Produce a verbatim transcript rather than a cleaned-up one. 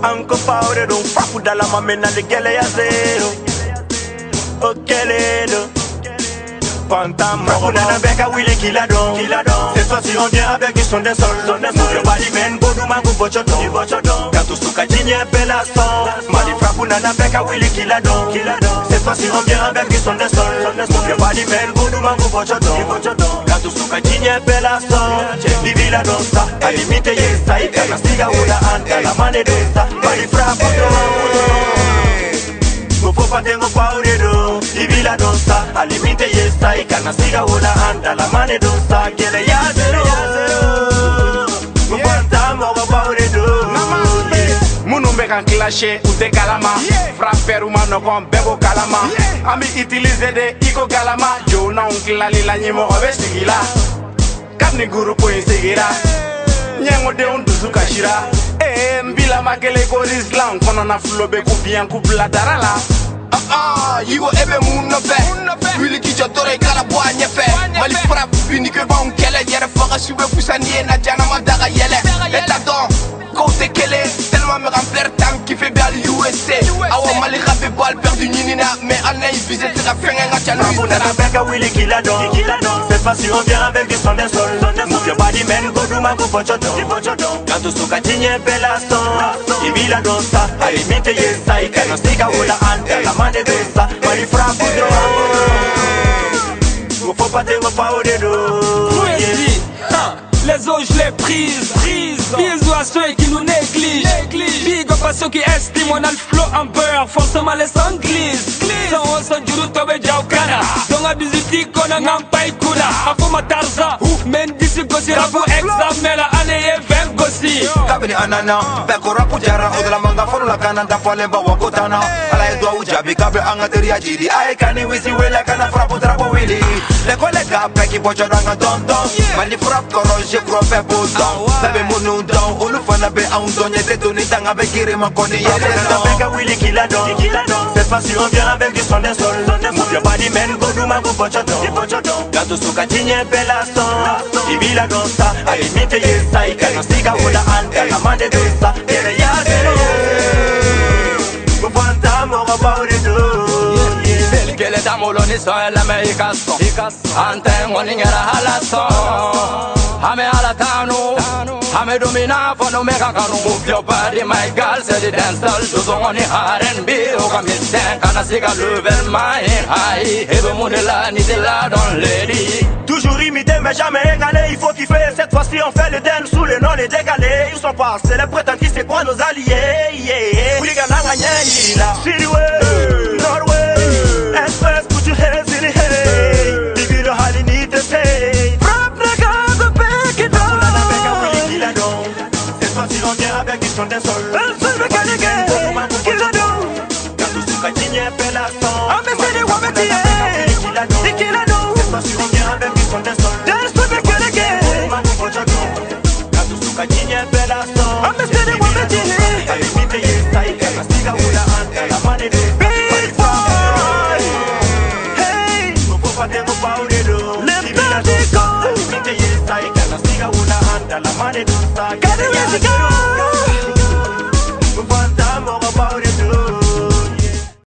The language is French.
Anko power don't fuck with la mamena de gele ya zero. Okeledo. Pantam, Rapunana Beka Willy Killadon. Cette fois-ci on vient avec du son des sols. Le Balimen, Bodouma, Bochoton. Quand tout souka digne, Bellaston. Mali Rapunana Beka Willy Killadon. Cette fois-ci on vient avec du son des sols. Le Balimen, Bodouma, Bochoton. Quand tout souka digne, Bellaston. Vivi la dansa, à limite yesa. Ikana stiga ula anta, la mane dansa. Mali Rapunana. Go for pate go paure do, ibi la dansa, a limite yesa, ikana siga wala anda la mane dansa, gele ya zero, go panta mo go paure do. Munumbe kan clashe ute kalama, frapper umano kon bebo kalama, ami utiliser de iko kalama, jo na unkilali la nyimo obe sigila, kapni guru po insigira, nyengo de unduzu kashira. Eh, mbila makele ko Islam kono na flobe ku bien ku bladarala. Ah ah, yigo ebe munno be. Wili ki jotore kala bo anyefe. Mali frap bini ke ba unkele yere foga sube pusani na jana ma daga yele. Eta don côté kele tellement me remplir tam qui fait bien l'U S A. Awa mali rappe bal perdu ninina mais anay visite la fenga ngachana. Rapunana Beka Willy Killadon. Cette fois-ci on vient avec du son des sols. Move your body man, go do ma go Bochoton. Quand tout souka digne, Bellaston. Ibi la dansa, a limite yesa. Ikana stiga wala anta, la mane dansa. Mali Frapudo. Go for pate go paure do. Les eaux je les prise, prise. Bisous à ceux qui nous négligent, néglige. Big up à ceux qui estiment on a le flow en beurre. Forcément les sangs glissent. Sans on s'en juru tobe jaukana. Donc à bisiti qu'on a un paille kuna. A fuma tarza, men d'ici gossi rabu examen la année vingt gossi. Kabini anana, peko rapu jara. Odela manga fonu la kana da fole ba wakotana. Ala edwa ujabi kabe angateri ajiri. Ae kani wisi wele kana frapu drapo wili. Le kolega peki bocho ranga don don. Mali frap koro je krope boudon. Bebe munu don, ulu fana be a un don. Yete tuni tanga be kiri makoni yele Rapunana Beka Willy Killadon. Cette fois-ci on vient avec du son des sols. Move your body man, go do ma go Bochoton. Quand tout souka digne, Bellaston. Ibi la dansa, a limite yesa. Ikana stiga wala anta, la mane dansa. Gele ya zero, go panta mo go paure do. Kele damoloni so la me ikasto ante ngoni ngera halaso ame ala tanu ame domina fono me kakaru move your body my girl say the dance all to so ngoni R and B o kamisen kana siga level my high ebe monela ni de la don lady. Toujours imité mais jamais égalé, il faut kiffer. Cette fois-ci on fait le dance sous le nom les dégalés. Ils sont pas, c'est les prétendus, c'est quoi nos alliés? Yeah, oui les gars n'a gagné, il a Cityway, Norway, Express, put your hands in the hay. Baby, the hardly need to say. Frappe le gars de bec et d'or. Rapunana Beka Willy Killadon. Cette fois-ci on vient avec du son des sols. El sol mécanique, Killadon. Quand tout souka digne, Bellaston. Ah mais c'est des wabetiers, Killadon. Cette fois-ci on vient avec du son des sols. El sol mécanique, Quand tout souka digne, Bellaston. ah mais c'est des wabetiers. A limite yesa, ikana stiga wala anta, la mane dansa. Big boy, hey, Go for pate go paure do. le Ibi la dansa, a limite yesa. Ikana stiga wala anta, la mane dansa. Got it, let's go.